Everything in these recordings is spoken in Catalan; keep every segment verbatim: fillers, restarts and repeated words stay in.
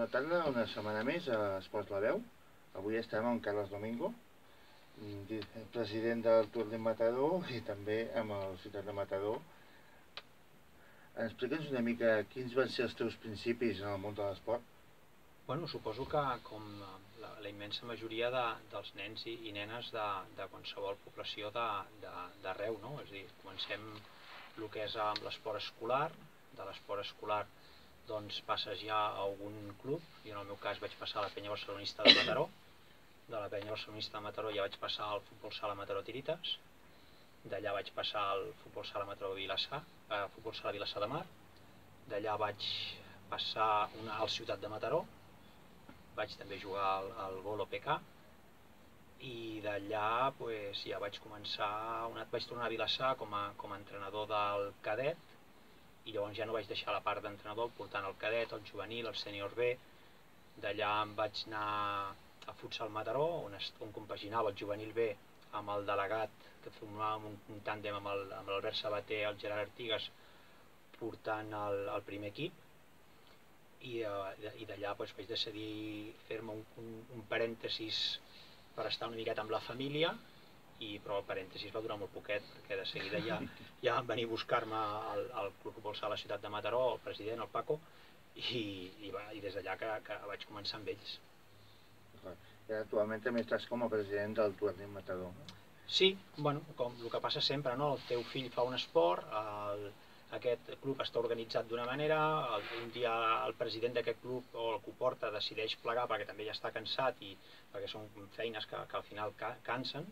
bona tarda, una setmana més a Esports La Veu. Avui estem amb Carles Domingo, president del Twirling Mataró i també amb el Ciutat de Mataró. Explica'ns una mica quins van ser els teus principis en el món de l'esport. Bueno, suposo que com la, la immensa majoria de, dels nens i, i nenes de, de qualsevol població d'arreu, no? És a dir, comencem el que és amb l'esport escolar, de l'esport escolar doncs passes ja a algun club, i en el meu cas vaig passar a la penya barcelonista de Mataró, de la penya barcelonista de Mataró ja vaig passar al futbol sala Mataró Tirites, d'allà vaig passar al futbol sala Mataró Vilassar, a futbol sala Vilassar de Mar, d'allà vaig passar una, al Ciutat de Mataró, vaig també jugar al, al Bolo P K, i d'allà pues, ja vaig començar, una, vaig tornar a Vilassar com a, com a entrenador del cadet, i llavors ja no vaig deixar la part d'entrenador portant el cadet, el juvenil, el sènior B. D'allà em vaig anar a Futsal Mataró, on, on compaginava el juvenil B amb el delegat, que formàvem un, un tàndem amb l'Albert Sabater i el Gerard Artigas portant el, el primer equip, i, uh, i d'allà pues, vaig decidir fer-me un, un, un parèntesis per estar una miqueta amb la família, i, però el parèntesis va durar molt poquet, perquè de seguida ja, ja van venir a buscar-me al, al Club Futbol Sala Ciutat de Mataró, el president, el Paco, i, i, va, i des d'allà que, que vaig començar amb ells. I actualment també estàs com a president del Twirling Mataró. Sí, bueno, com el que passa sempre, no? El teu fill fa un esport, el, aquest club està organitzat d'una manera, el, un dia el president d'aquest club o el que ho porta decideix plegar perquè també ja està cansat, i perquè són feines que, que al final ca, cansen,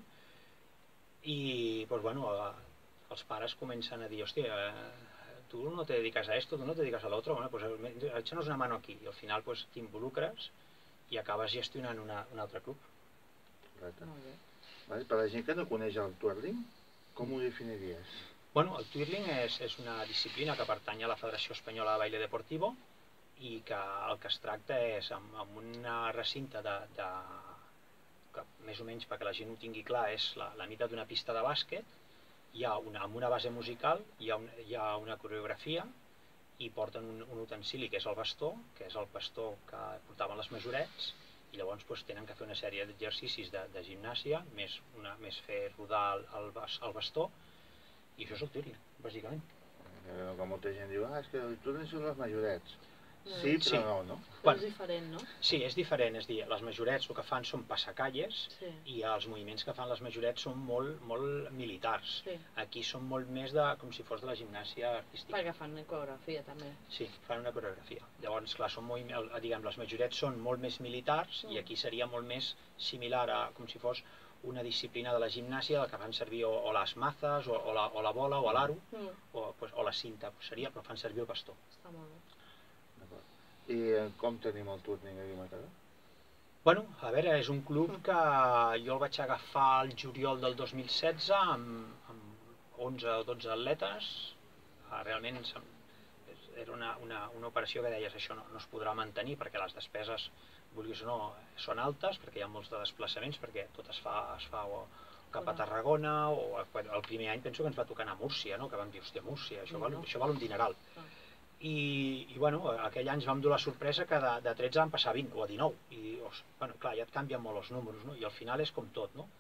i pues, bueno, els pares comencen a dir, hòstia, tu no te dediques a esto, tu no te dediques a l'altre, bueno, pues échanos una mano aquí, i al final pues, t'involucres i acabes gestionant una, un altre club. Correcte. Vale, per la gent que no coneix el twirling, com ho definiries? Bueno, el twirling és, és una disciplina que pertany a la Federació Espanyola de Baile Deportivo, i que el que es tracta és amb, amb una recinte de, de que més o menys perquè la gent ho tingui clar és la, la mida d'una pista de bàsquet, hi ha una, amb una base musical, hi ha, un, hi ha una coreografia, i porten un, un utensili que és el bastó, que és el bastó que portaven les majorets, i llavors pues, tenen que fer una sèrie d'exercicis de, de gimnàsia, més, una, més fer rodar el, el, el bastó, i això és el twirling, bàsicament. Eh, que molta gent diu, ah, és que el twirling són les majorets. Sí, però sí. no, no? Però és diferent, no? Sí, és diferent, és dir, les majorets el que fan són passacalles, sí. I els moviments que fan les majorets són molt, molt militars. Sí. Aquí són molt més de, com si fos de la gimnàsia artística. Perquè fan una coreografia també. Sí, fan una coreografia. Llavors, clar, són molt, diguem, les majorets són molt més militars, mm. I aquí seria molt més similar a com si fos una disciplina de la gimnàsia, que fan servir o, o les mazes, o, o, la, o la bola, o l'aro, mm. o, pues, o la cinta, pues seria, però fan servir el bastó. Està molt bé. I com tenim el twirling aquí a Mataró? Bueno, a veure, és un club que jo el vaig agafar el juliol del dos mil setze amb, amb onze o dotze atletes. Realment era una, una, una operació que deies això no, no es podrà mantenir perquè les despeses, vulguis o no, són altes, perquè hi ha molts de desplaçaments, perquè tot es fa, es fa o cap a Tarragona, o el primer any penso que ens va tocar anar a Múrcia, no? Que vam dir, hòstia, Múrcia, això val, això val un dineral. I, i bueno, aquell any ens vam dur la sorpresa que de, de tretze van passar a vint o a dinou, i bueno, clar, ja et canvien molt els números, no? I al final és com tot, no?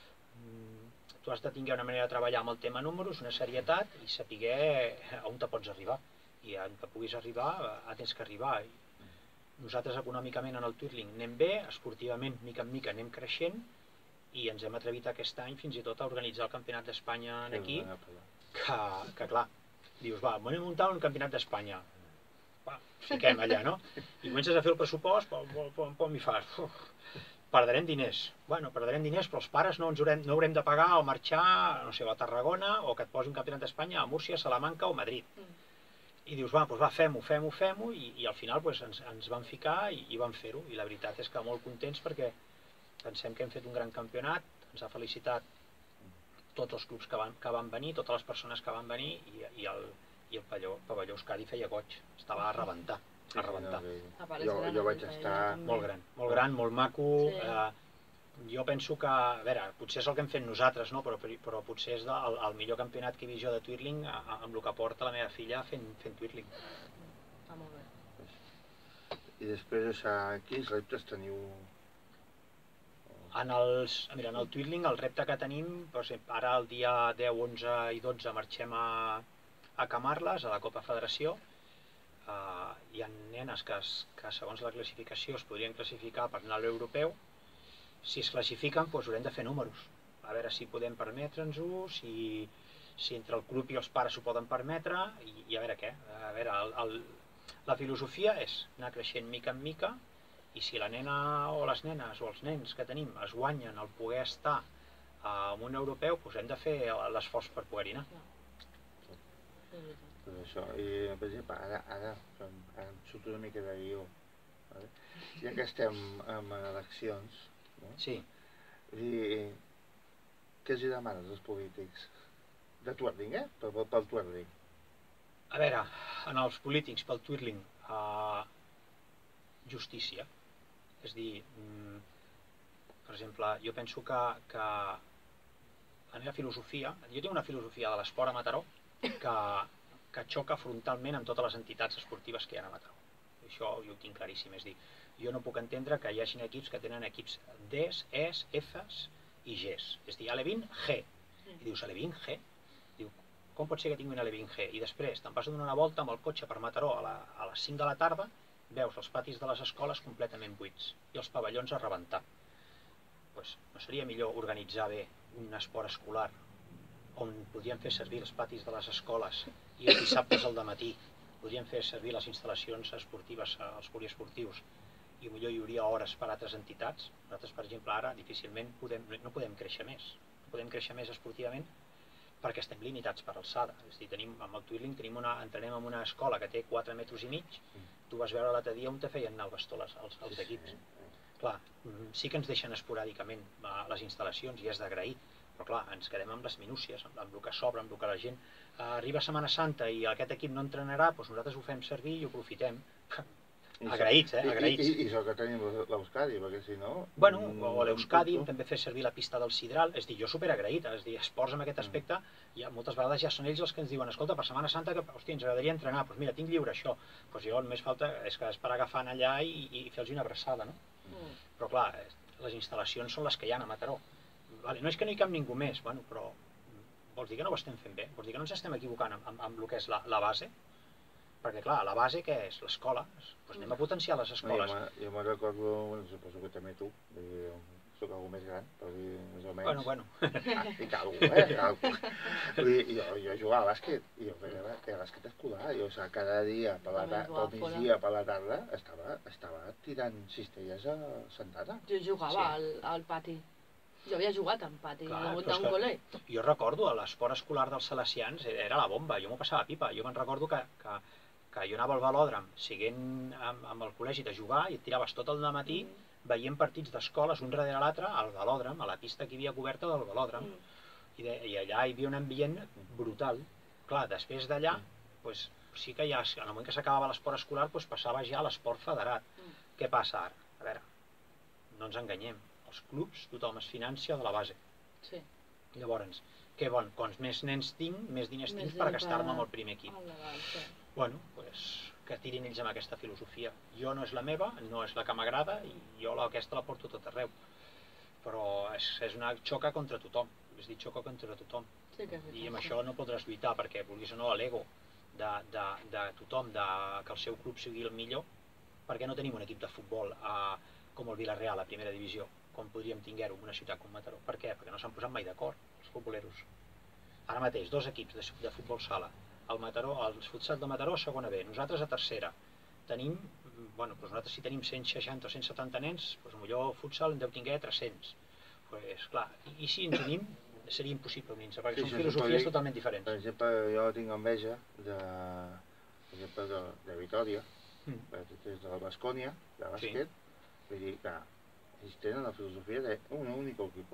Tu has de tenir una manera de treballar amb el tema números, una serietat, i saber on te pots arribar, i on te puguis arribar, tens que arribar. Nosaltres econòmicament en el twirling anem bé, esportivament mica en mica anem creixent, i ens hem atrevit aquest any fins i tot a organitzar el Campionat d'Espanya aquí, que, que clar, dius, va, anem a muntar un campionat d'Espanya. Va, fiquem allà, no? I comences a fer el pressupost, com hi fas? Uf, perdrem diners. Bueno, perdrem diners, però els pares no ens haurem, no haurem de pagar o marxar, no sé, a Tarragona, o que et posi un campionat d'Espanya a Múrcia, Salamanca o Madrid. I dius, va, doncs va, fem-ho, fem-ho, fem-ho, i, i al final pues, ens, ens vam ficar i, i vam fer-ho. I la veritat és que molt contents perquè pensem que hem fet un gran campionat, ens ha felicitat tots els clubs que van, que van venir, totes les persones que van venir, i, i el, i el pavelló, pavelló Euskadi feia goig, estava a rebentar, a rebentar. Jo, jo vaig estar... Molt gran, molt gran, molt maco. Sí. Eh, jo penso que, a veure, potser és el que hem fet nosaltres, no? però, però potser és el, el millor campionat que he vist jo de twirling amb el que porta la meva filla fent, fent twirling. Està molt bé. I I després, a quins reptes teniu? En, els, mira, en el Twirling el repte que tenim, doncs, ara el dia deu, onze i dotze marxem a, a Camarles, a la Copa Federació. Uh, hi ha nenes que, es, que segons la classificació es podrien classificar per anar a l'europeu. Si es classifiquen, doncs haurem de fer números, a veure si podem permetre'ns-ho, si, si entre el club i els pares s'ho poden permetre, i, i a veure què. A veure, el, el, la filosofia és anar creixent mica en mica, i si la nena o les nenes o els nens que tenim es guanyen el poder estar en un europeu, doncs hem de fer l'esforç per poder-hi anar. Pues això, i per exemple, ara, ara, ara em surto una mica de guió, vale? Ja que estem en eleccions, no? Sí. I què els demanes als polítics? De Twirling, eh? Pel, pel Twirling. A veure, en els polítics, pel Twirling, uh, justícia. És dir, mm, per exemple, jo penso que, que la meva filosofia, jo tinc una filosofia de l'esport a Mataró que, que xoca frontalment amb totes les entitats esportives que hi ha a Mataró. Això jo ho tinc claríssim, és dir, jo no puc entendre que hi hagi equips que tenen equips Ds, Es, Fs i Gs. És dir, A L vint, G. I dius, A L vint, G? Diu, com pot ser que tingui un A L vint G? I després te'n vas a donar una volta amb el cotxe per Mataró a, la, a les cinc de la tarda, veus els patis de les escoles completament buits i els pavellons a rebentar. Pues, no seria millor organitzar bé un esport escolar on podríem fer servir els patis de les escoles i els dissabtes al dematí podríem fer servir les instal·lacions esportives, els poliesportius, i millor hi hauria hores per a altres entitats. Nosaltres, per exemple, ara difícilment podem, no podem créixer més. No podem créixer més esportivament perquè estem limitats per alçada. És a dir, tenim, amb el Twirling tenim una, entrenem en una escola que té quatre metres i mig. Tu vas veure l'altre dia on te feien anar el bastó els, els, els equips. Clar, sí que ens deixen esporàdicament les instal·lacions i és d'agrair, però clar, ens quedem amb les minúcies, amb, amb el que sobra, amb el que la gent eh, arriba a Setmana Santa i aquest equip no entrenarà, doncs nosaltres ho fem servir i ho aprofitem. Agraïts, eh? Agraïts. I, i, i això que tenim l'Euskadi, perquè si no... Bueno, o l'Euskadi, també fer servir la pista del Sidral, és dir, jo superagraït, és dir, esports en aquest aspecte, ja, moltes vegades ja són ells els que ens diuen, escolta, per Setmana Santa, que, hòstia, ens agradaria entrenar, doncs mira, tinc lliure això, doncs jo només falta és que és per agafar allà i, i fer-los una abraçada, no? Mm. Però clar, les instal·lacions són les que hi ha a Mataró. Vale, no és que no hi cap ningú més, bueno, però vols dir que no ho estem fent bé? Vols dir que no ens estem equivocant amb, amb, amb el que és la, la base? Perquè clar, la base què és? L'escola. Doncs anem a potenciar les escoles. No, jo me'n recordo, bueno, suposo que també tu, soc algú més gran, per dir més o menys. Bueno, bueno. Ah, i calgo, eh? Calgo. Jo, jo jugava a bàsquet, i jo feia bàsquet escolar, i o sigui, cada dia, per la tarda, pel migdia, per la tarda, estava, estava tirant cistelles a Santana. Jo jugava sí. al, al pati. Jo havia jugat en pati, Clar, al d'un col·le. Jo recordo, l'esport escolar dels salesians era la bomba, jo m'ho passava pipa. Jo me'n recordo que, que, que jo anava al velòdrom, siguent amb, amb el col·legi de jugar, i et tiraves tot el matí mm. veient partits d'escoles un darrere l'altre al velòdrom, a la pista que hi havia coberta del velòdrom. Mm. I, de, I allà hi havia un ambient brutal. Clar, després d'allà, mm. pues, sí que ja, en el moment que s'acabava l'esport escolar, pues, passava ja a l'esport federat. Mm. Què passa ara? A veure, no ens enganyem. Els clubs, tothom es financia de la base. Sí. Llavors, què bon? Quants més nens tinc, més diners més tinc per gastar-me amb el primer equip. Legal, sí. Bueno, pues, que tirin ells amb aquesta filosofia. Jo no és la meva, no és la que m'agrada, i jo aquesta la porto tot arreu. Però és, és una xoca contra tothom, és dir, xoca contra tothom. Sí que és I amb això no podràs lluitar, perquè vulguis o no, l'ego de, de, de tothom, de, que el seu club sigui el millor, perquè no tenim un equip de futbol a, com el Villarreal, a primera divisió, com podríem tinguer-ho en una ciutat com Mataró. Per què? Perquè no s'han posat mai d'acord, els futboleros. Ara mateix, dos equips de, de futbol sala, el Mataró, el futsal de Mataró a segona B, nosaltres a tercera. Tenim, bueno, doncs nosaltres si tenim cent seixanta o cent setanta nens, doncs potser futsal en deu tinguer tres-cents. Pues, clar, i, i si ens unim, seria impossible unir-se, perquè sí, són filosofies dir, totalment diferents. Per exemple, jo tinc enveja de, per exemple, de, de Vitòria, mm. des de la Bascònia, de bàsquet, sí. Vull dir, clar, ells tenen la filosofia d'un únic equip.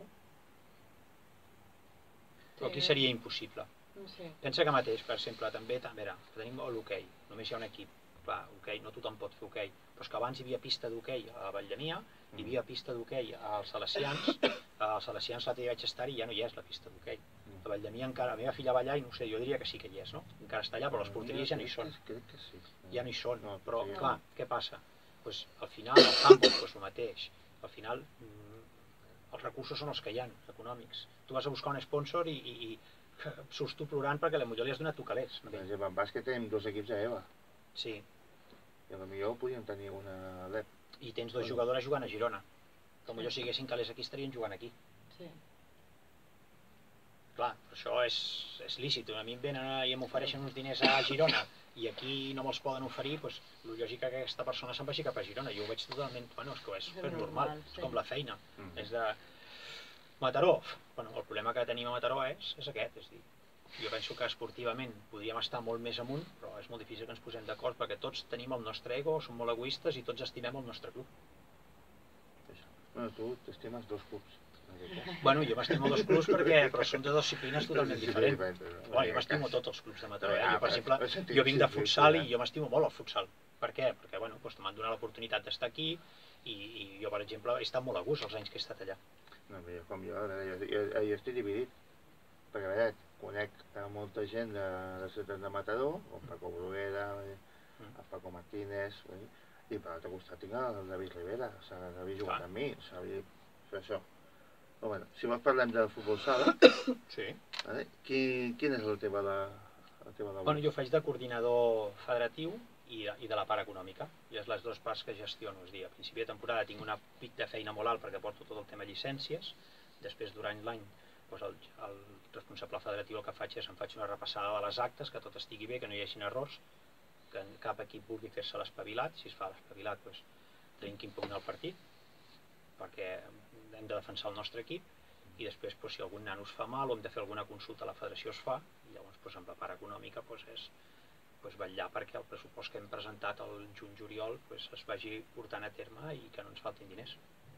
Però aquí seria impossible. Sí. Pensa que mateix, per exemple, també, també era, tenim l'hoquei, només hi ha un equip. Clar, hoquei, no tothom pot fer hoquei, però és que abans hi havia pista d'hoquei a Valldemia, mm. hi havia pista d'hoquei als Salesians, als Salesians l'altre dia vaig estar i ja no hi és la pista d'hoquei. Mm. A Valldemia encara, la meva filla va allà i no sé, jo diria que sí que hi és, no? Encara està allà, però les porteries ja no hi són. Crec que sí. Ja no hi són, però clar, què passa? Doncs al final, el handball, doncs el mateix. Al final, els recursos són els que hi ha, econòmics. Tu vas a buscar un sponsor i, i, i surts tu plorant perquè potser li has donat tu calés. Per exemple, en bàsquet tenim dos equips a EVA. Sí. I potser podríem tenir una a l'E P. I tens dues jugadores jugant a Girona. Que potser si haguessin calés aquí estarien jugant aquí. Sí. Clar, això és, és lícit. A mi em venen i em ofereixen uns diners a Girona i aquí no me'ls poden oferir, doncs el lògic que aquesta persona se'n vagi cap a Girona. Jo ho veig totalment, bueno, és que és super normal, és com la feina. És de... Mataró, bueno, el problema que tenim a Mataró és, és aquest, és dir, jo penso que esportivament podríem estar molt més amunt, però és molt difícil que ens posem d'acord perquè tots tenim el nostre ego, som molt egoistes i tots estimem el nostre club. Bueno, tu t'estimes dos clubs. Bueno, jo m'estimo dos clubs perquè però són de disciplines totalment diferents. Bueno, jo m'estimo tots els clubs de Mataró. Jo, per exemple, jo vinc de futsal i jo m'estimo molt el futsal. Per què? Perquè bueno, m'han donat l'oportunitat d'estar aquí i, i jo, per exemple, he estat molt a gust els anys que he estat allà. No, jo, com jo, jo, jo, jo estic dividit. Perquè, a veure, conec molta gent de la ciutat de Mataró, el Paco Bruguera, el Paco Martínez, i per l'altre costat tinc el David Rivera, s'havia jugat amb mi, s'havia fet això. Però bueno, si vols parlem del futbol sala, sí. Vale? Quin, quin és el tema de, el tema de... Bueno, jo faig de coordinador federatiu i, i de la part econòmica, i és les dues parts que gestiono. És dir, a principi de temporada tinc una pic de feina molt alt perquè porto tot el tema llicències, després durant l'any doncs el, el responsable federatiu el que faig és em faig una repassada de les actes, que tot estigui bé, que no hi hagi errors, que cap equip vulgui fer-se l'espavilat, si es fa l'espavilat doncs tenim que impugnar el partit, perquè hem de defensar el nostre equip, i després doncs, si algun nano es fa mal o hem de fer alguna consulta a la federació es fa, i llavors doncs, amb la part econòmica doncs, és doncs, vetllar perquè el pressupost que hem presentat el juny-juliol doncs, es vagi portant a terme i que no ens faltin diners.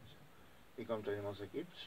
I com tenim els equips?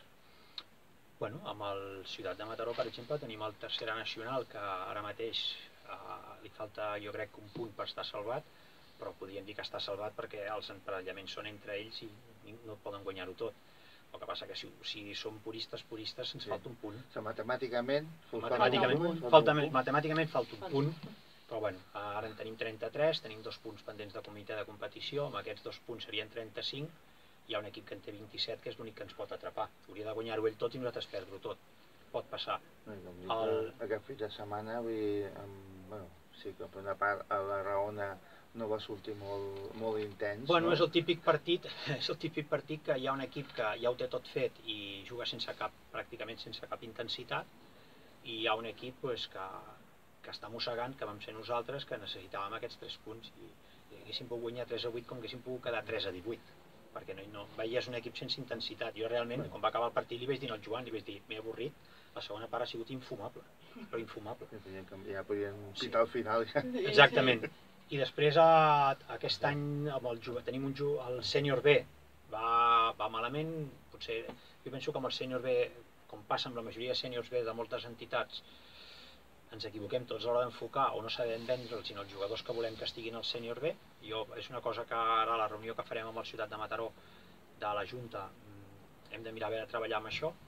Bueno, amb el Ciutat de Mataró, per exemple, tenim el Tercera Nacional, que ara mateix eh, li falta, jo crec, un punt per estar salvat, però podríem dir que està salvat perquè els emparellaments són entre ells i no poden guanyar-ho tot. El que passa que si, si som puristes, puristes, ens sí. falta un punt. O sigui, matemàticament, matemàticament, un punt, falta, matemàticament falta un punt, però bueno, ara en tenim trenta-tres, tenim dos punts pendents de comitè de competició, amb aquests dos punts serien trenta-cinc, hi ha un equip que en té vint-i-set, que és l'únic que ens pot atrapar. Hauria de guanyar-ho ell tot i nosaltres perdre-ho tot. Pot passar. El... Aquest fit de setmana, vull dir, amb, bueno, sí que per una part a la Raona no va sortir molt, molt intens. Bueno, no? és el típic partit, és el típic partit que hi ha un equip que ja ho té tot fet i juga sense cap, pràcticament sense cap intensitat, i hi ha un equip pues, que, que està mossegant, que vam ser nosaltres, que necessitàvem aquests tres punts i, i haguéssim pogut guanyar tres a vuit com haguéssim pogut quedar tres a divuit, perquè no, no, veies un equip sense intensitat. Jo realment, quan va acabar el partit, li vaig dir al Joan, li vaig dir, m'he avorrit, la segona part ha sigut infumable, però infumable. Ja podien pitar al final. Ja. Exactament. I després a, aquest any amb el, tenim un el sènior B, va, va malament, potser jo penso que amb el sènior B, com passa amb la majoria de sèniors B de moltes entitats, ens equivoquem tots a l'hora d'enfocar o no sabem vendre'ls, sinó els jugadors que volem que estiguin al sènior B. Jo, és una cosa que ara a la reunió que farem amb el Ciutat de Mataró de la Junta hem de mirar bé de treballar amb això.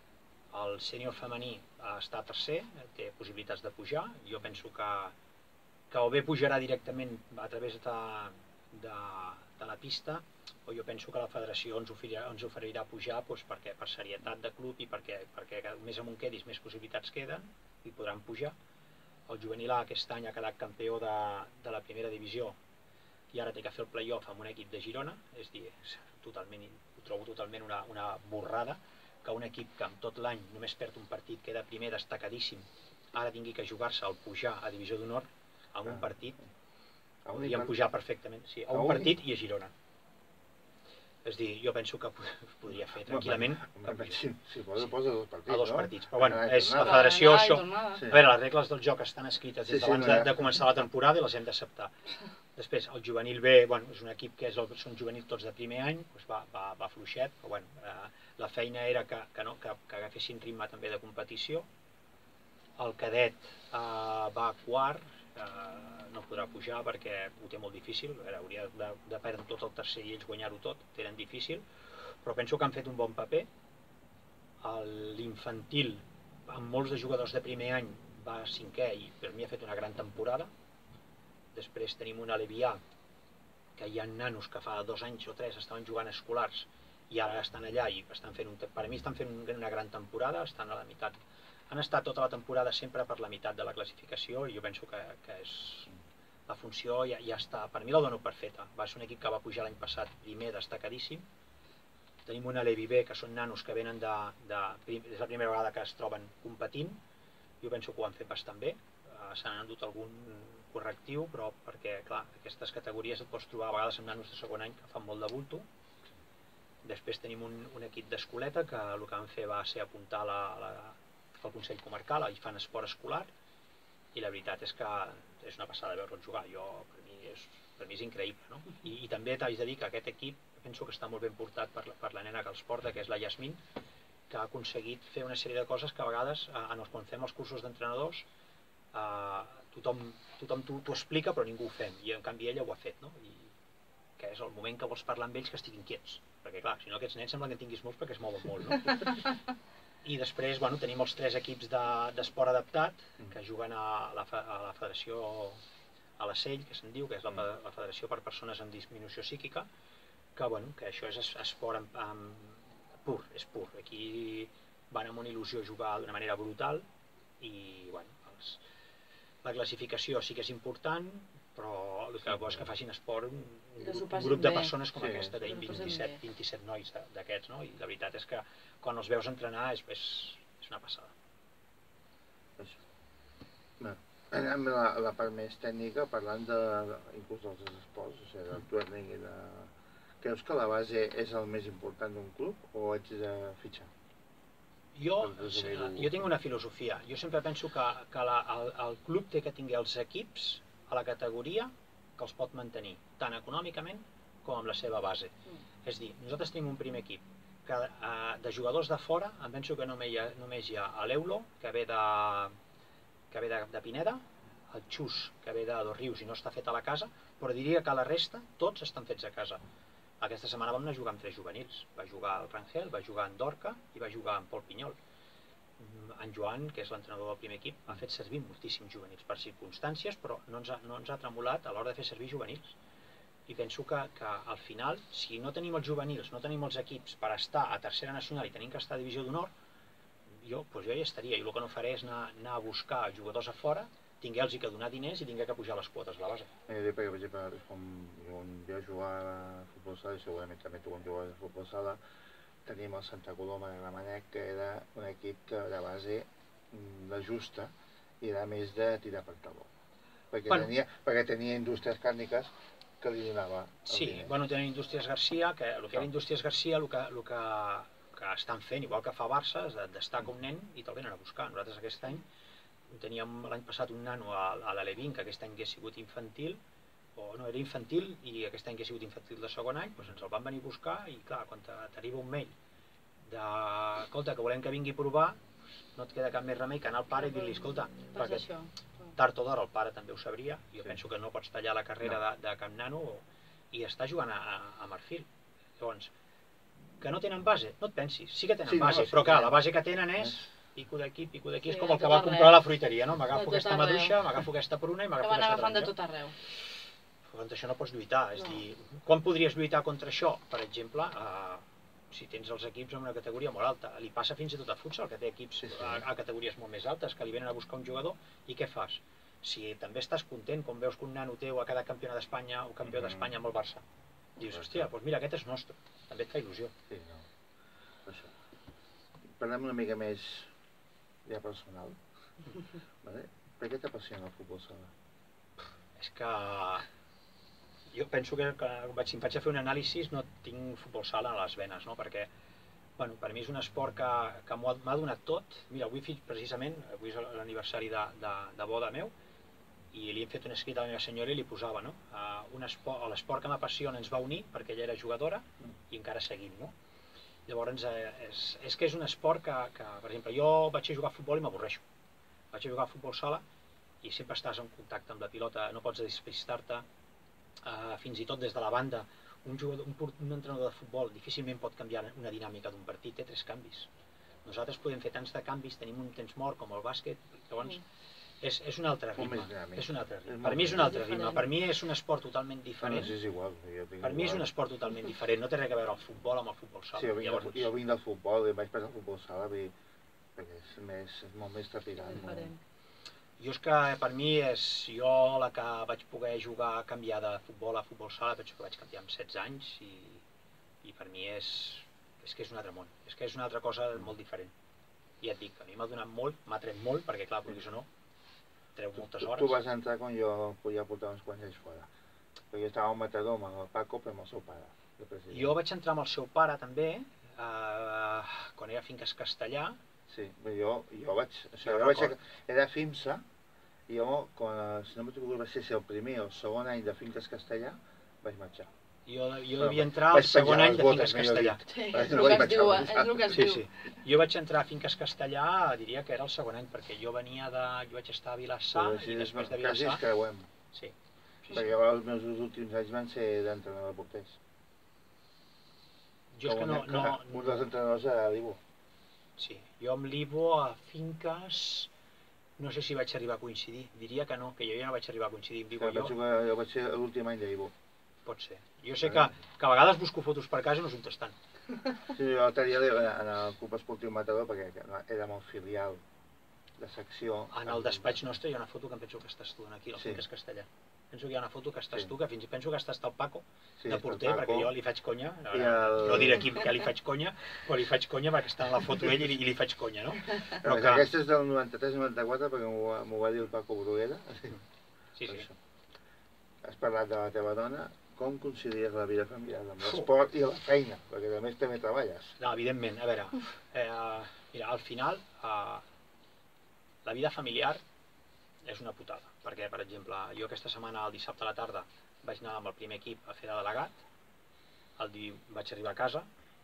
El sènior femení està tercer, té possibilitats de pujar, jo penso que que o bé pujarà directament a través de, de, de la pista, o jo penso que la federació ens oferirà, ens oferirà pujar doncs, perquè, per serietat de club i perquè, perquè més amunt quedis, més possibilitats queden i podran pujar. El juvenil A aquest any ha quedat campió de, de la primera divisió i ara té que fer el play-off amb un equip de Girona, és dir, totalment, ho trobo totalment una, una borrada que un equip que amb tot l'any només perd un partit, queda primer destacadíssim, ara tingui que jugar-se al pujar a divisió d'honor amb un partit, podríem pujar perfectament, sí, a un partit i a Girona. És dir, jo penso que podria fer tranquil·lament si posa dos partits, a dos partits, però bueno, és la federació això, a veure, les regles del joc estan escrites des d'abans de començar la temporada i les hem d'acceptar. Després, el juvenil B, bueno, és un equip que són juvenils tots de primer any, va fluixet, però bueno, la feina era que agafessin ritme també de competició. El cadet va quart, no podrà pujar perquè ho té molt difícil, hauria de perdre tot el tercer i ells guanyar-ho tot, tenen difícil, però penso que han fet un bon paper. L'infantil, amb molts de jugadors de primer any, va cinquè i per mi ha fet una gran temporada. Després tenim un Alevià que hi ha nanos que fa dos anys o tres estaven jugant escolars i ara estan allà i estan fent un, per a mi estan fent una gran temporada, estan a la meitat, han estat tota la temporada sempre per la meitat de la classificació i jo penso que, que és, la funció ja, ja està, per mi la dono per feta. Va ser un equip que va pujar l'any passat primer, destacadíssim. Tenim una Levi B, que són nanos que venen de, de, és la primera vegada que es troben competint, jo penso que ho han fet bastant bé, s'han endut algun correctiu, però perquè, clar, aquestes categories et pots trobar a vegades amb nanos de segon any que fan molt de bulto. Després tenim un, un equip d'escoleta que el que van fer va ser apuntar la, la, al Consell Comarcal i fan esport escolar i la veritat és que és una passada veure'ls jugar, jo, per mi és, per mi és increïble, no? I, i també t'haig de dir que aquest equip penso que està molt ben portat per la, per la nena que els porta, que és la Yasmin, que ha aconseguit fer una sèrie de coses que a vegades, en els, quan fem els cursos d'entrenadors, eh, tothom tothom t'ho explica però ningú ho fem, i en canvi ella ho ha fet, no? I que és el moment que vols parlar amb ells que estiguin quiets, perquè clar, si no aquests nens sembla que en tinguis molts perquè es mouen molt, no? I després, bueno, tenim els tres equips d'esport adaptat que juguen a la, a la federació, a la SELL, que se'n diu, que és la, la Federació per Persones amb Disminució Psíquica, que, bueno, que això és esport amb, amb, pur, és pur. Aquí van amb una il·lusió a jugar d'una manera brutal i, bueno, els, la classificació sí que és important, però el que bo és que facin esport un, un, grup, un grup de persones com sí, aquesta, de vint-i-set, vint-i-set nois d'aquests, no? I la veritat és que quan els veus entrenar és, és, és una passada. Bé, anem a la, la part més tècnica, parlant de, inclús dels esports, o sigui, del twirling i de... Creus que la base és el més important d'un club o ets de fitxar? Jo, jo tinc una filosofia. Jo sempre penso que, que la, el, el club té que tingui els equips a la categoria que els pot mantenir, tant econòmicament com amb la seva base. Mm. És dir, nosaltres tenim un primer equip que eh, de jugadors de fora, em penso que només hi ha, només hi ha l'Eulo, que ve, de, que ve de, de Pineda, el Xus, que ve de Dos Rius i no està fet a la casa, però diria que la resta, tots estan fets a casa. Aquesta setmana vam anar a jugar amb tres juvenils. Va jugar el Rangel, va jugar en Dorca i va jugar en Pol Pinyol. En Joan, que és l'entrenador del primer equip, ha fet servir moltíssims juvenils per circumstàncies, però no ens ha, no ens ha tremolat a l'hora de fer servir juvenils. I penso que, que al final, si no tenim els juvenils, no tenim els equips per estar a tercera nacional i tenim que estar a divisió d'honor, jo, doncs jo hi estaria. I el que no faré és anar, anar a buscar jugadors a fora, tingueu-los que donar diners i tingueu que pujar les quotes a la base. Eh, perquè, per exemple, com quan jo jugava a futbol sala, i segurament també tu quan jugaves a futbol sala, tenim el Santa Coloma de Gramenet, que era un equip que de base de justa i era més de tirar per taló. Perquè, bueno, tenia, perquè tenia indústries càrniques que li donava el sí, diner. Bueno, tenen Indústries Garcia, que el que era Indústries Garcia, el que, el que, que estan fent, igual que fa Barça, és destaca un nen i te'l venen a buscar. Nosaltres aquest any teníem l'any passat un nano a, a l'Alevín, que aquest any hauria sigut infantil, o no, era infantil, i aquest any que ha sigut infantil de segon any, doncs ens el van venir a buscar i clar, quan t'arriba un mail de, escolta, que volem que vingui a provar, no et queda cap més remei que anar al pare i dir-li, escolta, perquè tard o d'hora el pare també ho sabria, jo sí. Penso que no pots tallar la carrera no. de, de Camp Nano i està jugant a, a Marfil. Llavors, que no tenen base, no et pensis, sí que tenen sí, base, no, però clar, la base que tenen és pico d'aquí, pico d'aquí, sí, és com el que va comprar a la fruiteria, no? M'agafo aquesta maduixa, m'agafo aquesta pruna i m'agafo aquesta taronja. Que van agafant de tot arreu. Contra això no pots lluitar, és no. dir, quan podries lluitar contra això? Per exemple, eh, si tens els equips en una categoria molt alta, li passa fins i tot a futsal, que té equips sí, sí. A, a categories molt més altes, que li venen a buscar un jugador, i què fas? Si també estàs content quan veus que un nano teu ha quedat campió d'Espanya o campió mm-hmm. d'Espanya amb el Barça, dius, hòstia, doncs mira, aquest és nostre, també et fa il·lusió. Sí, no. Això. Parlem una mica més ja personal. Vale? Per què t'apassiona el futbol sala? És que jo penso que, que vaig, si em faig a fer un anàlisi no tinc futbol sala a les venes, no? Perquè bueno, per mi és un esport que, que m'ha donat tot. Mira, avui precisament, avui és l'aniversari de, de, de boda meu i li hem fet un escrit a la meva senyora i li posava, no? Uh, l'esport que m'apassiona ens va unir perquè ella era jugadora i encara seguim, no? Llavors, eh, és, és que és un esport que, que, per exemple, jo vaig a jugar a futbol i m'avorreixo. Vaig a jugar a futbol sala i sempre estàs en contacte amb la pilota, no pots despistar-te, eh, fins i tot des de la banda. Un, jugador, un, un entrenador de futbol difícilment pot canviar una dinàmica d'un partit, té tres canvis. Nosaltres podem fer tants de canvis, tenim un temps mort com el bàsquet, llavors És, és un altre Molt ritme. més dinàmic. És un altre ritme. És Per molt mi és un més altre ritme. diferent. Per mi és un esport totalment No, diferent. és igual. Jo tinc Per mi és igual. un esport totalment diferent. No té res a veure el futbol amb el futbol sala. Sí, jo vinc, Llavors, del, jo vinc del futbol i em vaig passar al futbol sala i, perquè és, més, és molt més trepidant. Diferent. jo és que per mi és... Jo la que vaig poder jugar, canviar de futbol a futbol sala, penso que vaig canviar amb setze anys i, i per mi és... És que és un altre món. És que és una altra cosa molt diferent. I ja et dic, a mi m'ha donat molt, m'ha tret molt, perquè clar, vulguis o no, treu moltes Tu, hores. tu vas entrar quan jo podia portar uns quants anys fora. Perquè jo estava al Matador amb el Paco, però amb el seu pare. de president. Jo vaig entrar amb el seu pare també, eh, quan era a Finques Castellà. Sí, però jo, jo vaig... O sigui, Jo jo vaig recordo. era a FIMSA, i jo, quan, si no m'equivoco, va ser el primer o el segon any de Finques Castellà, vaig marxar. Jo, jo Bueno, devia entrar al vaig penjar segon any les de botes, Finques millor Castellà. dit. Sí, Vaig- és no el que vaig es diu, marxar, és el que es Sí, diu. sí. Jo vaig entrar a Finques Castellà, diria que era el segon any, perquè jo venia de... Jo vaig estar a Vilassar Però així i és- després de quasi Vilassar... ens creuem. Sí. sí, Perquè sí. els meus últims anys van ser d'entrenador de porters. Jo és que no... no, Un dels entrenadors era l'Ivo. Sí, jo amb l'Ivo a Finques... No sé si vaig arribar a coincidir. Diria que no, que jo ja no vaig arribar a coincidir amb l'Ivo. Penso Jo... que jo vaig ser l'últim any d'Ivo. Pot ser. Jo sé que, que a vegades busco fotos per casa i no són tastant. Sí, jo l'altre dia en el Club Esportiu Matador, perquè érem el filial de secció. En el despatx nostre hi ha una foto que em penso que estàs tu, aquí, al Sí. Finques Castellà. Penso que hi ha una foto que estàs Sí. tu, que fins i penso que estàs el Paco, Sí, de està el porter, Paco. perquè jo li faig conya. I el- No diré aquí que li faig conya, però li faig conya perquè està en la foto ell i li, i li faig conya, no? Però Però clar, aquesta és del noranta-tres noranta-quatre perquè m'ho va- m'ho va dir el Paco Bruguera. sí, Per sí. això. Has parlat de la teva dona. Com concilies la vida familiar amb l'esport i la feina? Perquè a més també treballes. No, evidentment, a veure, eh, mira, al final, eh, la vida familiar és una putada, perquè, per exemple, jo aquesta setmana, el dissabte a la tarda, vaig anar amb el primer equip a fer de delegat, el di... vaig arribar a casa,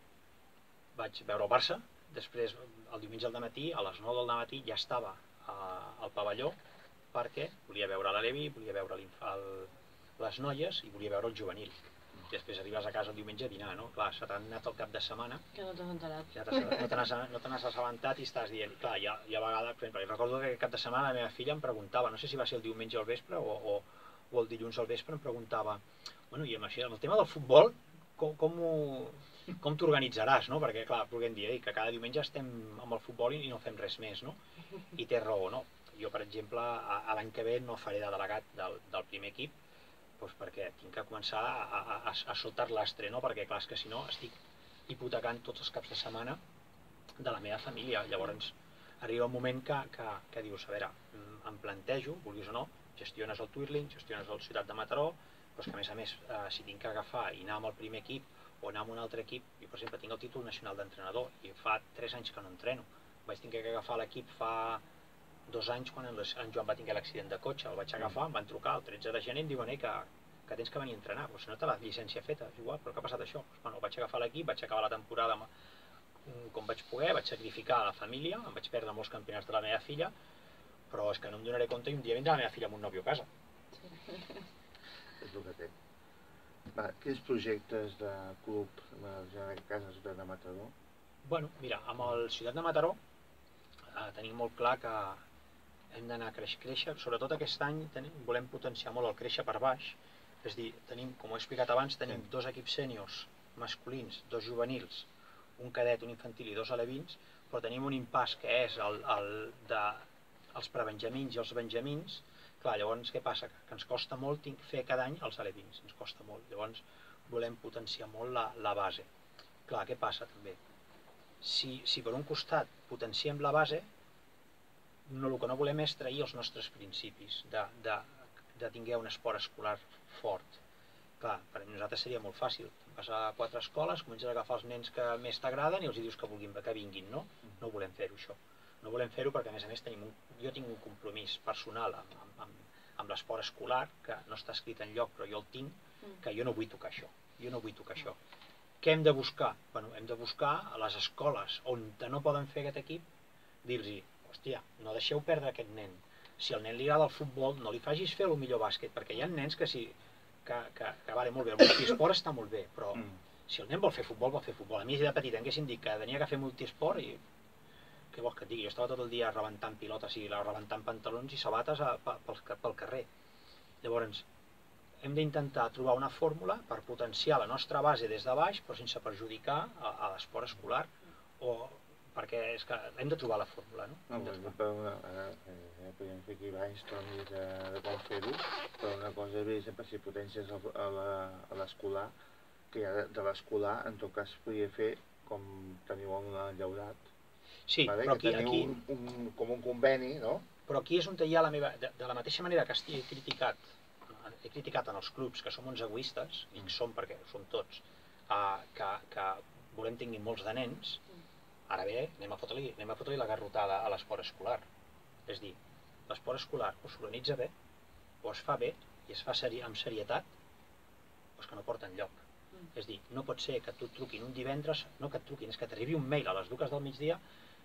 vaig veure el Barça, després, el diumenge al matí, a les nou del matí, ja estava eh, al pavelló, perquè volia veure la Levi, volia veure el... les noies i volia veure el juvenil. Després arribes a casa el diumenge a dinar, no? Clar, se t'ha anat el cap de setmana, Que no t'has enterat. ja t'has- no te n'has no te n'has assabentat i estàs dient, clar, hi ha, hi ha vegades, per exemple, recordo que aquest cap de setmana la meva filla em preguntava, no sé si va ser el diumenge al vespre o, o, o el dilluns al vespre, em preguntava, bueno, i amb això, amb el tema del futbol, com, com, ho- com t'organitzaràs, no? Perquè, clar, podem dir, ei, que cada diumenge estem amb el futbol i no fem res més, no? I té raó, no? Jo, per exemple, a, a l'any que ve no faré de delegat del, del primer equip, doncs perquè tinc que començar a, a, a, a soltar l'astre, no? Perquè, clar, és que si no estic hipotecant tots els caps de setmana de la meva família. Llavors, arriba un moment que, que, que dius, a veure, em plantejo, vulguis o no, gestiones el Twirling, gestiones el Ciutat de Mataró, però que a més a més, eh, si tinc que agafar i anar amb el primer equip o anar amb un altre equip, jo per exemple tinc el títol nacional d'entrenador i fa tres anys que no entreno. Vaig tenir que agafar l'equip fa dos anys quan en Joan va tenir l'accident de cotxe, el vaig agafar, em van trucar el tretze de gener i em diuen eh, que, que tens que venir a entrenar, però si no té la llicència feta, és igual, però què ha passat això? Pues, bueno, vaig agafar l'equip, vaig acabar la temporada amb, com vaig poder, vaig sacrificar la família, em vaig perdre molts campionats de la meva filla, però és que no em donaré compte i un dia vindrà la meva filla amb un nòvio a casa. És el que té. Va, quins projectes de club, en aquest cas a Ciutat de Mataró? Bueno, mira, amb el Ciutat de Mataró eh, tenim molt clar que hem d'anar a créixer, créixer, sobretot aquest any tenim, volem potenciar molt el créixer per baix, és a dir, tenim, com ho he explicat abans, tenim Sí. dos equips sèniors masculins, dos juvenils, un cadet, un infantil i dos alevins, però tenim un impàs que és el, el de els prebenjamins i els benjamins. Clar, llavors què passa? Que ens costa molt fer cada any els alevins, ens costa molt, llavors volem potenciar molt la, la base. Clar, què passa també? Si, si per un costat potenciem la base, no, el que no volem és trair els nostres principis de, de, de tinguer un esport escolar fort. Clar, per a nosaltres seria molt fàcil. Vas a quatre escoles, comences a agafar els nens que més t'agraden i els dius que vulguin que vinguin, no? No volem fer-ho, això. No volem fer-ho perquè, a més a més, tenim un, jo tinc un compromís personal amb, amb, amb, amb l'esport escolar, que no està escrit enlloc, però jo el tinc, que jo no vull tocar això. Jo no vull tocar això. Què hem de buscar? Bueno, hem de buscar a les escoles on no poden fer aquest equip, dir-los, hòstia, no deixeu perdre aquest nen. Si al nen li agrada el futbol, no li facis fer el millor bàsquet, perquè hi ha nens que sí, que, que, que vale molt bé, el multiesport està molt bé, però Mm. si el nen vol fer futbol, vol fer futbol. A mi de petit em haguessin dit que tenia que fer multiesport i què vols que et digui? Jo estava tot el dia rebentant pilotes i rebentant pantalons i sabates a, pel, pel carrer. Llavors, hem d'intentar trobar una fórmula per potenciar la nostra base des de baix, però sense perjudicar a, a l'esport escolar, o perquè és que hem de trobar la fórmula, no? No, de però ara eh, podríem fer aquí brainstorming de, de com fer-ho, però una cosa és, per exemple, si potencies a l'escolar, que ja de l'escolar, en tot cas, podria fer com teniu un llaurat, sí, vale? Però aquí, que teniu aquí, un, un, com un conveni, no? Però aquí és on hi ha la meva... De, de la mateixa manera que estic criticat, he criticat en els clubs que som uns egoistes, i que som perquè som tots, uh, que, que volem tenir molts de nens, ara bé, anem a fotre-li fotre la garrotada a l'esport escolar. És dir, l'esport escolar o s'organitza bé, o es fa bé, i es fa seri amb serietat, o és que no porta enlloc. Mm. És dir, no pot ser que tu et truquin un divendres, no que et truquin, és que t'arribi un mail a les dues del migdia,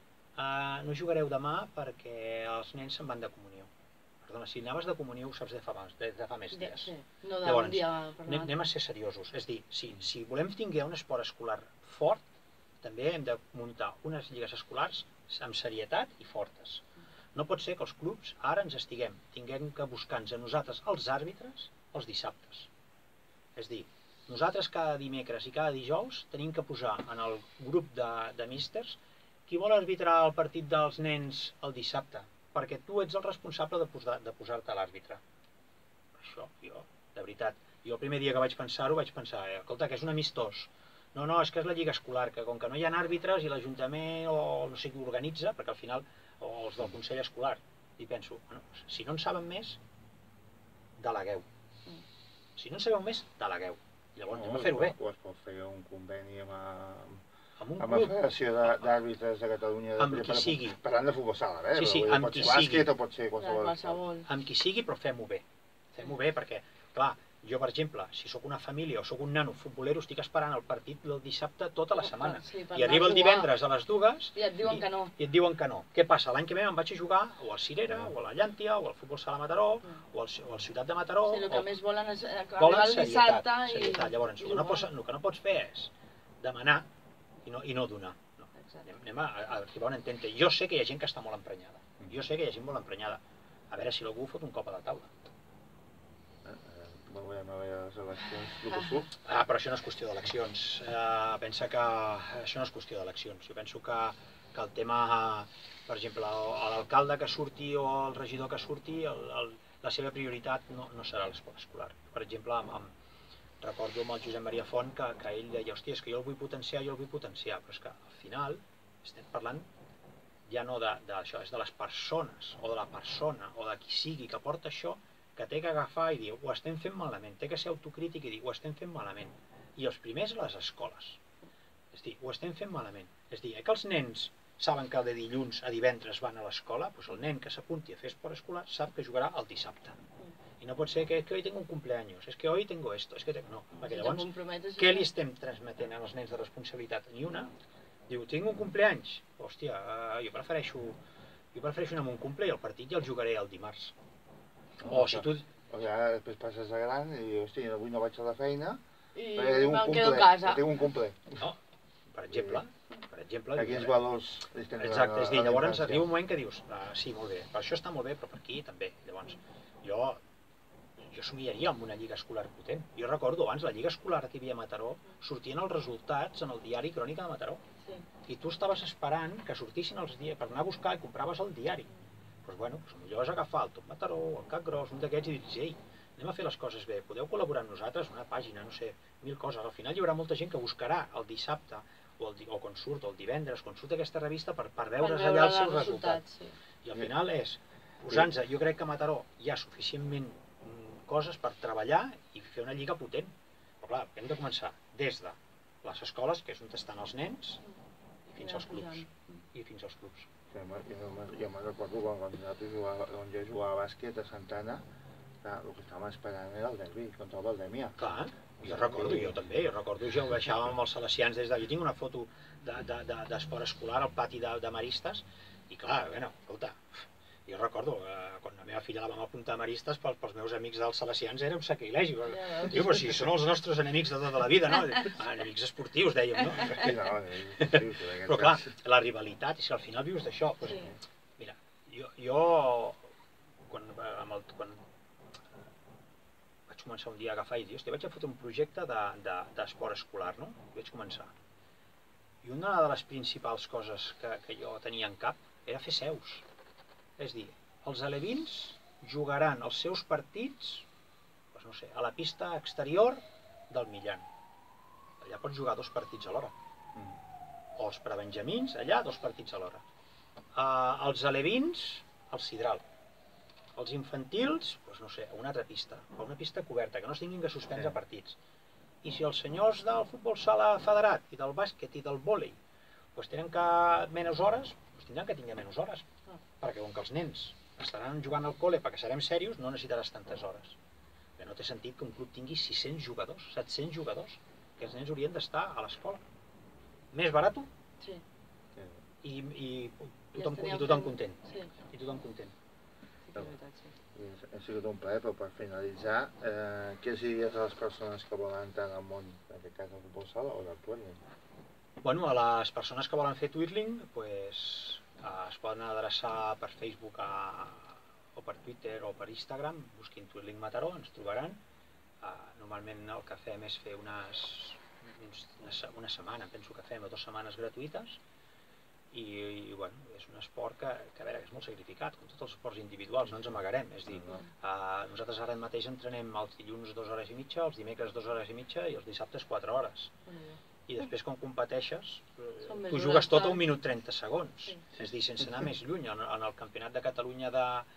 uh, no jugareu demà perquè els nens se'n van de comunió. Perdona, si anaves de comunió ho saps de fa, de, de fa més dies. Sí, no Llavors, dia per anem, anem a ser seriosos. És dir, si, si volem tinguer un esport escolar fort, també hem de muntar unes lligues escolars amb serietat i fortes. No pot ser que els clubs ara ens estiguem, tinguem que buscar-nos a nosaltres, els àrbitres, els dissabtes. És dir, nosaltres cada dimecres i cada dijous tenim que posar en el grup de, de místers qui vol arbitrar el partit dels nens el dissabte, perquè tu ets el responsable de, posar, de posar-te a l'àrbitre. Això, jo, de veritat, jo el primer dia que vaig pensar-ho vaig pensar, eh, escolta, que és un amistós. No, no, és que és la lliga escolar, que com que no hi ha àrbitres i l'Ajuntament o no sé qui organitza, perquè al final, o els del Consell Escolar, i penso, bueno, si no en saben més, delegueu. Si no en sabeu més, delegueu. Llavors anem a fer-ho bé. O es pot fer un conveni amb... amb, amb la Federació d'Àrbitres de Catalunya, amb qui sigui. Parlant de futbol sala, eh? Sí, sí, amb qui sigui. Bàsquet o pot ser qualsevol. Amb qui sigui, però fem-ho bé. Fem-ho bé perquè, clar, jo, per exemple, si sóc una família o sóc un nano futbolero, estic esperant el partit del dissabte tota la setmana. Sí, I arriba el divendres a les dues i et diuen que no. I et diuen que no. Què passa? L'any que ve me'n vaig a jugar o al Cirera, o a la Llàntia, o al futbol sala Mataró, o al, o al Ciutat de Mataró. Sí, el que o... més volen és volen el dissabte i... serietat. Llavors, el que, no pots, el que no pots fer és demanar i no, i no donar. No. Anem, anem a, a arribar a un entente. Jo sé que hi ha gent que està molt emprenyada. Jo sé que hi ha gent molt emprenyada. A veure si algú fot un cop a la taula. Veurem a veure les eleccions, el que surt. Ah, però això no és qüestió d'eleccions. Uh, pensa que això no és qüestió d'eleccions. Jo penso que, que el tema, per exemple, l'alcalde que surti o el regidor que surti, el, el, la seva prioritat no, no serà l'esport escolar. Per exemple, amb, amb, recordo amb el Josep Maria Font que, que ell deia, hòstia, és que jo el vull potenciar, jo el vull potenciar, però és que al final estem parlant ja no d'això, és de les persones, o de la persona, o de qui sigui que porta això, que té que agafar i dir, ho estem fent malament, té que ser autocrític i dir, ho estem fent malament. I els primers a les escoles. És dir, ho estem fent malament. És dir, eh, que els nens saben que de dilluns a divendres van a l'escola, doncs el nen que s'apunti a fer esport escolar sap que jugarà el dissabte. I no pot ser que, que hoy tengo un cumpleaños, és que hoy tengo esto, és que... No, perquè llavors, què li estem transmetent als nens de responsabilitat? Ni una. Diu, tinc un cumpleaños. Hòstia, jo prefereixo, jo prefereixo anar amb un cumple i el partit ja el jugaré el dimarts. O si tu... O ja després passes de gran i dius, hosti, avui no vaig a la feina i me'n quedo a casa. Tinc un cumple. No, per exemple, per exemple... Aquí els valors... Exacte, és dir, llavors arriba un moment que dius, sí, molt bé, per això està molt bé, però per aquí també. Llavors, jo, jo somiaria amb una lliga escolar potent. Jo recordo abans, la lliga escolar que hi havia a Mataró, sortien els resultats en el diari Crònica de Mataró. I tu estaves esperant que sortissin els diaris per anar a buscar i compraves el diari. Doncs bueno, doncs millor és agafar el Top Mataró, el Cap Gros, un d'aquests i dir, ei, anem a fer les coses bé, podeu col·laborar amb nosaltres, una pàgina, no sé, mil coses. Al final hi haurà molta gent que buscarà el dissabte, o, el, o quan surt, o el divendres, quan surt aquesta revista per, per veure's allà els seus resultats. Sí. I al final és posar-nos, jo crec que a Mataró hi ha suficientment coses per treballar i fer una lliga potent. Però clar, hem de començar des de les escoles, que és on estan els nens, i fins als clubs. I fins als clubs. Jo me'n recordo quan jo jugava a bàsquet a Santana, el que estàvem esperant era el derbi contra el Valdèmia. Clar, jo recordo, jo també, jo recordo, jo baixàvem amb els salesians des de... Jo tinc una foto d'esport escolar al pati de Maristes, i clar, bueno, escolta, Jo recordo, eh, quan la meva filla la vam apuntar a Maristes, pels, pels meus amics dels salesians era un sacrilegi. Ja, diu, però si són els nostres enemics de tota la vida, no? Ah, enemics esportius, dèiem, no? Sí, no, enemics esportius. Però clar, la rivalitat, i si al final vius d'això, doncs, sí. Mira, jo, jo quan, amb el, quan vaig començar un dia a agafar i dir, hòstia, vaig a fotre un projecte d'esport de, escolar, no? I vaig començar. I una de les principals coses que, que jo tenia en cap era fer seus. És dir, els alevins jugaran els seus partits, doncs no sé, a la pista exterior del Millan. Allà pots jugar dos partits alhora. Mm. O els prebenjamins, allà, dos partits alhora. Uh, els alevins, al Sidral. Els infantils, doncs no sé, a una altra pista. A una pista coberta, que no es tinguin que suspendre sí. partits. I si els senyors del futbol sala federat i del bàsquet i del vòlei doncs tenen que menys hores, doncs tindran que tinguin menys hores. Perquè com que els nens estaran jugant al col·le perquè serem serios, no necessitaràs tantes hores. Que no té sentit que un club tingui sis-cents jugadors, set-cents jugadors, que els nens haurien d'estar a l'escola. Més barat sí. i, i, tothom, i tothom content. Sí. I tothom content. Sí, sí. Ha sigut un plaer, però per finalitzar, eh, què els diries a les persones que volen entrar al món, en aquest cas del futbol sala o del twirling? Bueno, a les persones que volen fer twirling, pues, eh, es poden adreçar per Facebook a, o per Twitter o per Instagram, busquin Twirling Mataró, ens trobaran. Eh, normalment el que fem és fer unes, una, una setmana, penso que fem, o dues setmanes gratuïtes, i, i bueno, és un esport que, que a veure, és molt sacrificat, com tots els esports individuals, no ens amagarem, és dir, uh, nosaltres ara mateix entrenem els dilluns dues hores i mitja, els dimecres dues hores i mitja i els dissabtes quatre hores. I després quan competeixes, tu jugues tot a un minut trenta segons, sí. És dir, sense anar més lluny. En, en el Campionat de Catalunya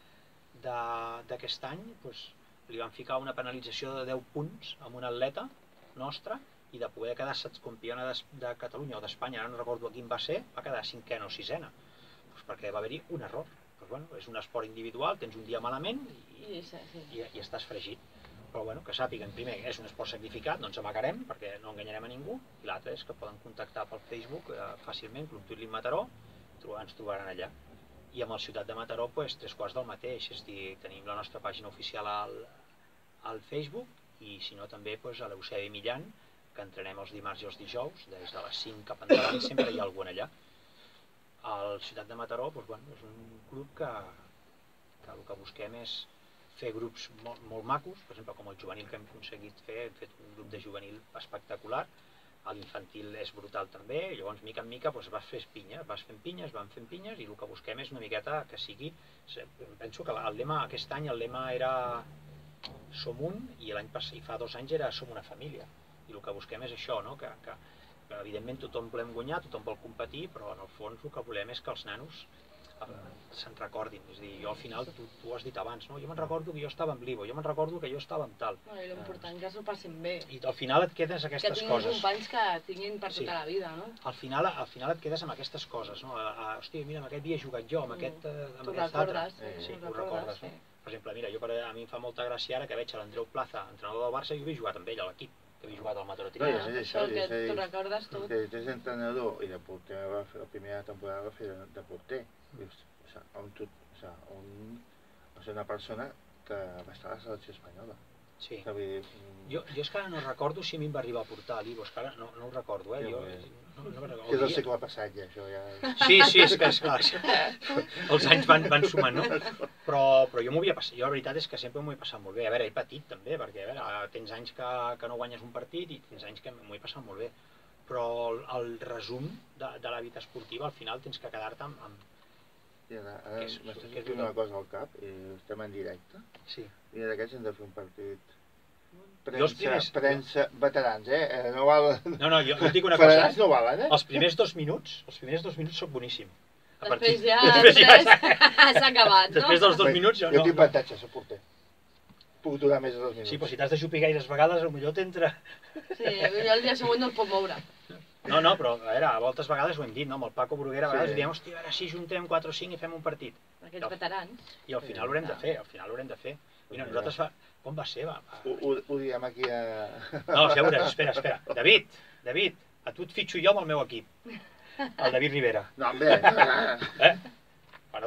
d'aquest any, doncs, li van ficar una penalització de deu punts a un atleta nostre, i de poder quedar campiona de, de Catalunya o d'Espanya, ara no recordo a quin va ser, va quedar cinquena o sisena, doncs perquè va haver-hi un error. Doncs, bueno, és un esport individual, tens un dia malament i, sí, sí. i, i estàs fregit. Però bueno, que sàpiguen, primer, és un esport sacrificat, no ens amagarem perquè no enganyarem a ningú, i l'altre és que poden contactar pel Facebook eh, fàcilment, Club Twirling Mataró, ens trobaran allà. I amb el Ciutat de Mataró, pues, tres quarts del mateix, és dir, tenim la nostra pàgina oficial al, al Facebook, i si no també pues, a l'Eusebi Millan, que entrenem els dimarts i els dijous, des de les cinc cap endavant, sempre hi ha algun allà. El Ciutat de Mataró doncs, bueno, és un club que, que el que busquem és fer grups molt, molt macos, per exemple, com el juvenil que hem aconseguit fer, hem fet un grup de juvenil espectacular, l'infantil és brutal també, i llavors mica en mica doncs, vas fent pinyes, vas fent pinyes, van fent pinyes, i el que busquem és una miqueta que sigui, penso que el lema, aquest any el lema era Som un, i l'any passat, i fa dos anys era Som una família. I el que busquem és això, no? que, que, que evidentment tothom volem guanyar, tothom vol competir, però en el fons el que volem és que els nanos eh, se'n recordin. És a dir, jo al final, tu, tu ho has dit abans, no? Jo me'n recordo que jo estava amb l'Ivo, jo me'n recordo que jo estava amb tal. No, i l'important que s'ho passin bé. I al final et quedes aquestes coses. Que tinguin companys que tinguin per tota sí. La vida, no? Al final, al final et quedes amb aquestes coses, no? A, a, hòstia, mira, amb aquest dia he jugat jo, amb mm. aquest, eh, amb tu aquest recordes, altre. Sí, sí, ho recordes, recordes sí. No? Per exemple, mira, jo, per, a mi em fa molta gràcia ara que veig a l'Andreu Plaza, entrenador del Barça, i jo he jugat amb ell a l'equip, que havia jugat al Mataró Triana. No, és això, és que tu recordes tot. Que és entrenador i de porter, va fer, la primera temporada va fer de porter. Mm. O sigui, un, o sigui, un, o sigui, una persona que va estar a la selecció espanyola. Sí. Que dir, jo, jo és que ara no recordo si a mi em va arribar a portar a l'Ivo, és que ara no, no ho recordo, eh? Jo, no, no recordo. Que és el segle passat ja, això ja... Sí, sí, és que és clar, els anys van, van sumant, no? Però, però jo m'ho havia passat, jo la veritat és que sempre m'ho he passat molt bé. A veure, he patit també, perquè a veure, tens anys que, que no guanyes un partit i tens anys que m'ho he passat molt bé. Però el, el resum de, de la vida esportiva, al final tens que quedar-te amb... amb I ara, ara m'estàs sortint una cosa al cap, i estem en directe. Sí. I d'aquests hem de fer un partit... Premsa, primers... premsa veterans, eh? No valen... No, no, jo et dic una cosa. Veterans no valen, eh? Els primers dos minuts, els primers dos minuts són boníssim. A després ja, després s'ha acabat, no? Després dels dos minuts jo no... Jo tinc avantatge, soc porter. Puc durar més de dos minuts. Sí, però si t'has de xupir gaires vegades, potser t'entra... Sí, jo el dia següent no el pot moure. No, no, però a veure, a voltes vegades ho hem dit, no? Amb el Paco Bruguera a vegades sí. Diem, hòstia, a veure si juntem quatre o cinc i fem un partit. Aquests al... veterans. I al final l'haurem de fer, al final l'haurem de fer. Mira, nosaltres fa... Com va ser, va? Ho, ho, ho diem aquí a... No, ja veuràs, espera, espera. David, David, a tu et fitxo jo amb el meu equip. El David Rivera. No, home. Eh? Perdona.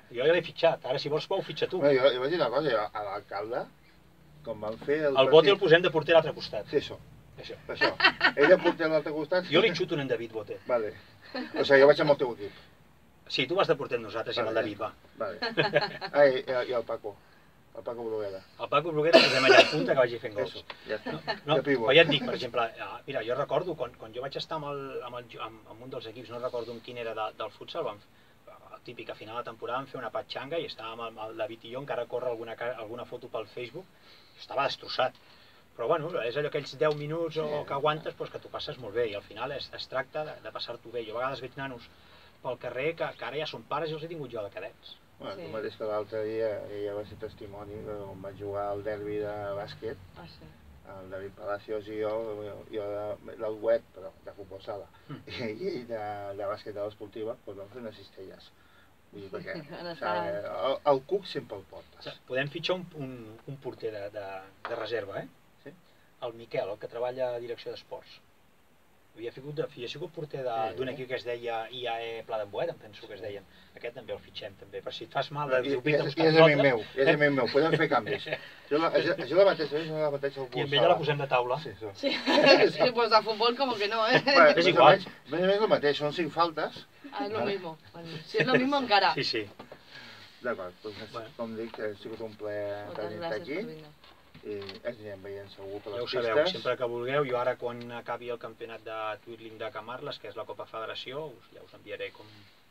Jo ja l'he fitxat, ara si vols ho fitxa tu. No, jo, jo vaig dir una cosa, jo, a l'alcalde, com van fer el... El Bote el posem de porter a l'altre costat. Sí, això. Això. Això. Ell de porter a l'altre costat... Jo li xuto en David Bote. Vale. O sigui, jo vaig amb el teu equip. Sí, tu vas de porter amb nosaltres i amb el David, va. Vale. Ah, i, i el Paco. El Paco Bruguera. El Paco Bruguera posem allà a punta que vagi fent gols. Eso, ja està. No, no, però ja et dic, per exemple, mira, jo recordo, quan, quan jo vaig estar amb, el, amb, el, amb, amb un dels equips, no recordo amb quin era de, del futsal, vam, típica final de temporada, vam fer una patxanga i estàvem amb el David i jo, encara corre alguna, alguna foto pel Facebook, estava destrossat. Però bueno, és allò aquells deu minuts o que aguantes doncs, que t'ho passes molt bé i al final es, es tracta de, de passar-t'ho bé. Jo a vegades veig nanos pel carrer que, que ara ja són pares i els he tingut jo de cadets. Bueno, sí. El mateix que l'altre dia, ja va ser testimoni, on vaig jugar al derbi de bàsquet, ah, sí. El David Palacios i jo, jo de, del web, però de futbol sala, mm. i ell de, de bàsquet de l'esportiva, doncs vam fer unes cistelles. Vull dir, perquè sabe, el, el cuc sempre el portes. Podem fitxar un, un, un porter de, de, de reserva, eh? Sí? El Miquel, el que treballa a direcció d'esports. Havia sigut, havia sigut porter d'un sí. equip que es deia I A E Pla d'Emboet, em penso que es deien. Aquest també el fitxem, també, per si et fas mal... I, i, és, i és amic meu, és amic meu, podem fer canvis. Jo la, jo, jo la mateixa, jo la mateixa el I amb ella la posem de taula. Sí, sí. Sí, pues de futbol com que no, eh? Bueno, és igual. Més o menys el mateix, són cinc faltes. Ah, és lo mismo. Si és lo mismo encara. Sí, sí. D'acord, doncs bueno. Com dic, ha sigut un plaer tenir-te aquí. I ens anirem veient segur per les pistes. Ja ho sabeu, sempre que vulgueu, jo ara quan acabi el campionat de Twirling de Camarles, que és la Copa Federació, us, ja us enviaré com,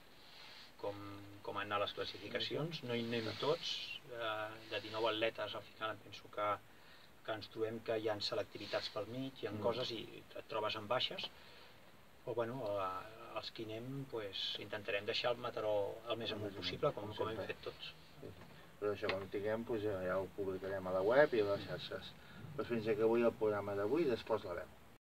com, com han anat les classificacions. No hi anem tots, eh, de dinou atletes al final em penso que, que ens trobem que hi ha selectivitats pel mig, hi ha mm. coses i et trobes amb baixes, però bueno, eh, els que hi anem pues, intentarem deixar el Mataró el més amunt possible, com, com hem fet tots. Però això, quan ho tinguem, doncs ja ho publicarem a la web i a les xarxes. Doncs fins aquí avui el programa d'avui, després la veu.